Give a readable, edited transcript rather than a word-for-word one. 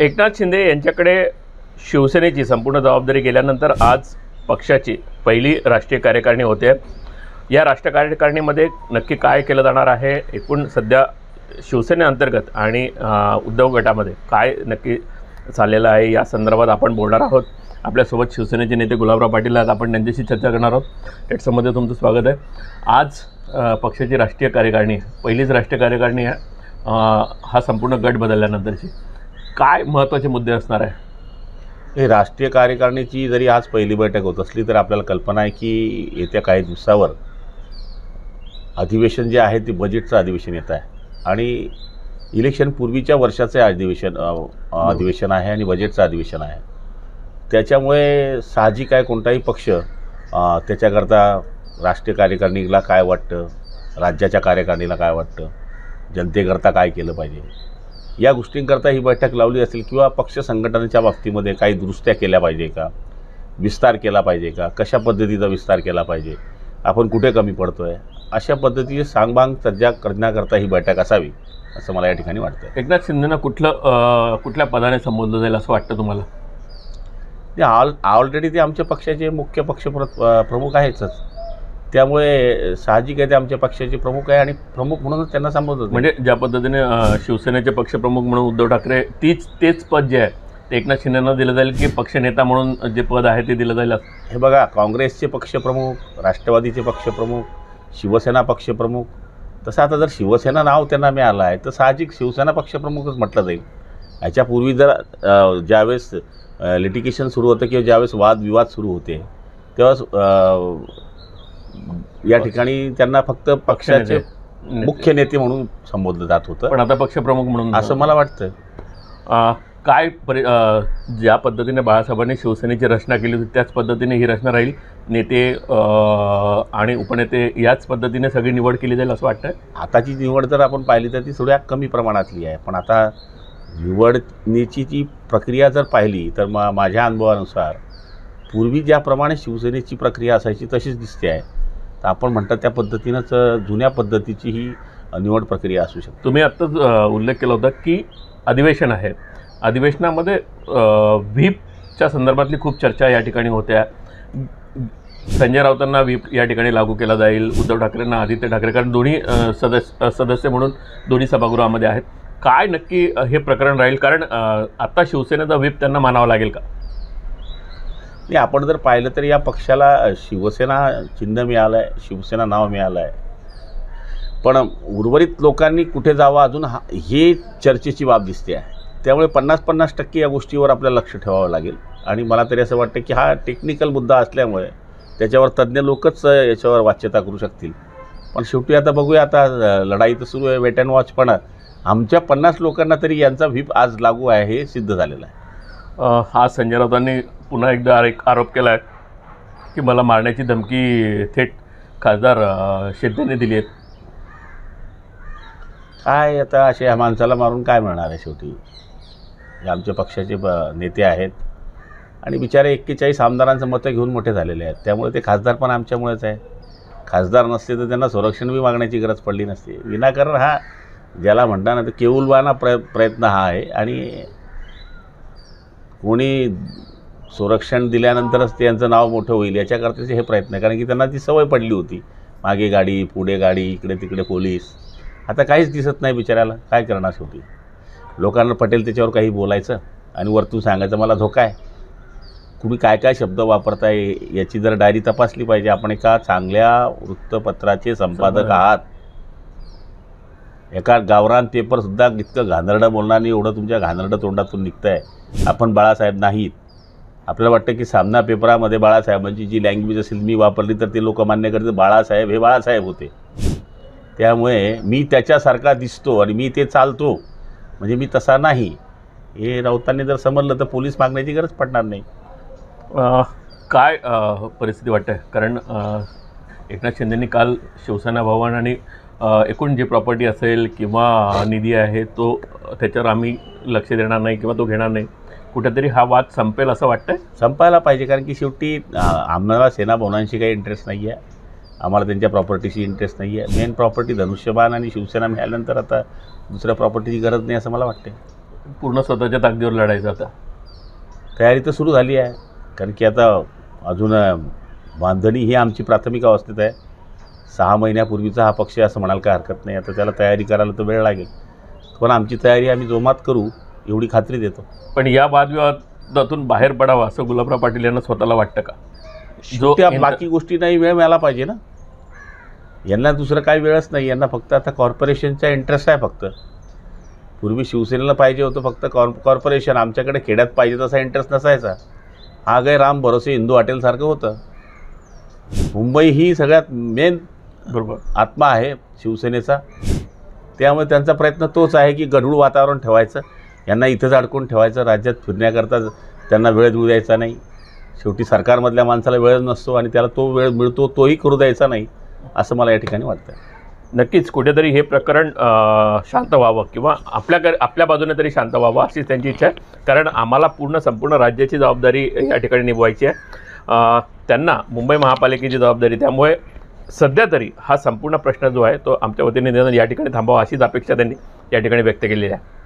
एकनाथ शिंदे यांच्याकडे शिवसेनेची संपूर्ण जबाबदारी गेल्यानंतर आज पक्षाची पहिली राष्ट्रीय कार्यकारिणी होते। या राष्ट्रीय कार्यकारिणीमध्ये नक्की काय केलं जाणार आहे, एकूण सध्या शिवसेनेअंतर्गत आणि उद्धव गटामध्ये काय नक्की चाललेलं आहे या संदर्भात आपण बोलणार आहोत। आपल्यासोबत शिवसेनेचे नेते गुलाबराव पाटील आहेत, आपण त्यांच्याशी चर्चा करणार आहोत। टेट्समध्ये तुमचं स्वागत आहे। आज पक्षाची राष्ट्रीय कार्यकारिणी, पहिलीच राष्ट्रीय कार्यकारिणी आहे। हा संपूर्ण गट बदलल्यानंतरची काय महत्त्वाचे मुद्दे असणार आहे? हे राष्ट्रीय कार्यकारिणीची जरी आज पहिली बैठक होत असली तर आपल्याला कल्पना आहे की येत्या काही दिवसावर अधिवेशन जे आहे ते बजेटचं अधिवेशन येत आहे आणि इलेक्शन पूर्वीच्या वर्षाचे अधिवेशन आहे आणि बजेटचं अधिवेशन आहे। त्याच्यामुळे साहजिक आहे कोणताही पक्ष त्याच्याकरता राष्ट्रीय कार्यकारिणीला काय वाटतं, राज्याच्या कार्यकारिणीला काय वाटतं, जनतेकरता काय केलं पाहिजे या गोष्टींकरता ही बैठक लावली असेल किंवा पक्ष संघटनेच्या बाबतीमध्ये काही दुरुस्त्या केल्या पाहिजे का, विस्तार केला पाहिजे का, कशा पद्धतीचा विस्तार केला पाहिजे, आपण कुठे कमी पडतो आहे, अशा पद्धतीचे सांगबांग चर्चा करण्याकरता ही बैठक असावी असं मला या ठिकाणी वाटतं। एकनाथ शिंदेंना कुठल्या पदाने संबोधलं जाईल असं वाटतं तुम्हाला? ते ऑलरेडी ते आमच्या पक्षाचे मुख्य पक्ष प्रमुख आहेतच, त्यामुळे साहजिक आहे ते आमच्या पक्षाचे प्रमुख आहे आणि प्रमुख म्हणूनच त्यांना संबोधत। म्हणजे ज्या पद्धतीने शिवसेनेचे पक्षप्रमुख म्हणून उद्धव ठाकरे तेच पद जे आहे ते एकनाथ शिंदेंना दिलं जाईल की पक्षनेता म्हणून जे पद आहे ते दिलं जाईल? हे बघा, काँग्रेसचे पक्षप्रमुख, राष्ट्रवादीचे पक्षप्रमुख, शिवसेना पक्षप्रमुख, तसं आता जर शिवसेना नाव त्यांना मिळालं आहे तर साहजिक शिवसेना पक्षप्रमुखच म्हटलं जाईल। याच्यापूर्वी जर ज्यावेळेस लिटिगेशन सुरू होतं किंवा ज्यावेळेस वादविवाद सुरू होते तेव्हा या ठिकाणी त्यांना फक्त पक्षाचे मुख्य नेते म्हणून संबोधलं जात होतं, पण आता पक्षप्रमुख म्हणून असं मला वाटतं। काय ज्या पद्धतीने बाळासाहेबांनी शिवसेनेची रचना केली होती त्याच पद्धतीने ही रचना राहील, नेते आणि उपनेते याच पद्धतीने सगळी निवड केली जाईल असं वाटतं? आताची निवड जर आपण पाहिली तर ती थोड्या कमी प्रमाणातली आहे, पण आता निवडणीची जी प्रक्रिया जर पाहिली तर माझ्या अनुभवानुसार पूर्वी ज्याप्रमाणे शिवसेनेची प्रक्रिया असायची तशीच दिसते आहे। तर आपण म्हणतात त्या पद्धतीनंच जुन्या पद्धतीची ही निवड प्रक्रिया असू शकते। तुम्ही आत्ताच उल्लेख केला होता की अधिवेशन आहे, अधिवेशनामध्ये व्हीपच्या संदर्भातली खूप चर्चा या ठिकाणी होत्या। संजय राऊतांना व्हीप या ठिकाणी लागू केला जाईल, उद्धव ठाकरेंना आदित्य ठाकरे, कारण दोन्ही सदस्य म्हणून दोन्ही सभागृहामध्ये आहेत। काय नक्की हे प्रकरण राहील, कारण आता शिवसेनेचा व्हीप त्यांना मानावा लागेल का? नाही, आपण जर पाहिलं तर या पक्षाला शिवसेना चिन्ह मिळालं आहे, शिवसेना नाव मिळालं आहे, पण उर्वरित लोकांनी कुठे जावं अजून हे चर्चेची बाब दिसते आहे। त्यामुळे 50-50% या गोष्टीवर आपल्याला लक्ष ठेवावं लागेल आणि मला तरी असं वाटतं की हा टेक्निकल मुद्दा असल्यामुळे त्याच्यावर तज्ज्ञ लोकच याच्यावर वाच्यता करू शकतील। पण शेवटी आता बघूया, आता लढाई तर सुरू आहे, वेट अँड वॉच, पण आमच्या 50 लोकांना तरी यांचा व्हीप आज लागू आहे हे सिद्ध झालेलं आहे। हा संजय राऊतांनी पुन्हा एकदा आरोप केला आहे की मला मारण्याची धमकी थेट खासदार शिंदेने दिली आहे। काय आता असे ह्या माणसाला मारून काय मिळणार आहे? शेवटी हे आमच्या पक्षाचे नेते आहेत आणि बिचारे 41 आमदारांचं मतं घेऊन मोठे झालेले आहेत, त्यामुळे ते खासदार पण आमच्यामुळेच आहे। खासदार नसते तर त्यांना संरक्षण बी मागण्याची गरज पडली नसती। विनाकारण हा ज्याला म्हणता ना तर केवलवाना प्रयत्न हा आहे आणि कोणी संरक्षण दिल्यानंतरच त्यांचं नाव मोठं होईल याच्याकरताचे हे प्रयत्न आहे, कारण की त्यांना ती सवय पडली होती, मागे गाडी पुढे गाडी इकडे तिकडे पोलीस। आता काहीच दिसत नाही बिचाऱ्याला, काय करणार? शेवटी लोकांना पटेल त्याच्यावर काही बोलायचं आणि वरतून सांगायचं मला धोका आहे। तुम्ही काय काय शब्द वापरताय याची जर डायरी तपासली पाहिजे। आपण एका चांगल्या वृत्तपत्राचे संपादक आहात, एका गावरान पेपरसुद्धा इतकं घाणेरडं बोलणार नाही एवढं तुमच्या घाणेरडं तोंडातून निघतं आहे। आपण बाळासाहेब नाहीत, आपल्याला वाटतं की सामना पेपरामध्ये बाळासाहेबांची जी लँग्वेज असेल मी वापरली तर ते लोक मान्य करतील, बाळासाहेब हे बाळासाहेब होते, त्यामुळे मी त्याच्यासारखा दिसतो आणि मी ते चालतो म्हणजे मी तसा नाही, हे राऊतांनी जर समजलं तर पोलीस मागण्याची गरज पडणार नाही। काय परिस्थिती वाटते? कारण एकनाथ शिंदेंनी काल शिवसेना भवन आणि एकूण जी प्रॉपर्टी असेल किंवा निधी आहे तो त्याच्यावर आम्ही लक्ष देणार नाही किंवा तो घेणार नाही, कुठेतरी हा वाद संपेल असं वाटतंय? संपायला पाहिजे, कारण की शेवटी आम्हाला सेना भवनांशी काही इंटरेस्ट नाही आहे, आम्हाला त्यांच्या प्रॉपर्टीशी इंटरेस्ट नाही आहे। मेन प्रॉपर्टी धनुष्यबाण आणि शिवसेना मिळाल्यानंतर आता दुसऱ्या प्रॉपर्टीची गरज नाही असं मला वाटते। पूर्ण स्वतःच्या ताकदीवर लढायचं आता. तयारी तर सुरू झाली आहे, कारण की आता अजून बांधणी ही आमची प्राथमिक अवस्थेत आहे. 6 महिन्यापूर्वीचा हा पक्ष असं म्हणाल काय हरकत नाही. आता त्याला तयारी करायला तर वेळ लागेल, पण आमची तयारी आम्ही जोमात करू एवढी खात्री देतो. पण या वादविवादातून बाहेर पडावं असं गुलाबराव पाटील यांना स्वतःला वाटतं का? त्या बाकी गोष्टींनाही वेळ मिळाला पाहिजे ना. यांना दुसरं काही वेळच नाही. यांना फक्त आता कॉर्पोरेशनचा इंटरेस्ट आहे. फक्त पूर्वी शिवसेनेला पाहिजे होतं फक्त कॉर्पोरेशन. आमच्याकडे खेड्यात पाहिजे तसा इंटरेस्ट नसायचा. हा काय राम भरोसे हिंदू हॉटेलसारखं होतं. मुंबई ही सगळ्यात मेन बरोबर आत्मा आहे शिवसेनेचा. त्यामुळे त्यांचा प्रयत्न तोच आहे की गढूळ वातावरण ठेवायचं, यांना इथंच अडकून ठेवायचं, राज्यात फिरण्याकरता त्यांना वेळ देऊ द्यायचा नाही. शेवटी सरकारमधल्या माणसाला वेळ नसतो आणि त्याला तो वेळ मिळतो तोही करू द्यायचा नाही, असं मला या ठिकाणी वाटतं. नक्कीच कुठेतरी हे प्रकरण शांत व्हावं किंवा आपल्या बाजूने तरी शांत व्हावं अशीच त्यांची इच्छा आहे. कारण आम्हाला संपूर्ण राज्याची जबाबदारी या ठिकाणी निभवायची आहे. त्यांना मुंबई महापालिकेची जबाबदारी. त्यामुळे सध्या तरी हा संपूर्ण प्रश्न जो आहे तो आमच्या वतीने या ठिकाणी थांबावा अशीच अपेक्षा त्यांनी या ठिकाणी व्यक्त केलेली आहे.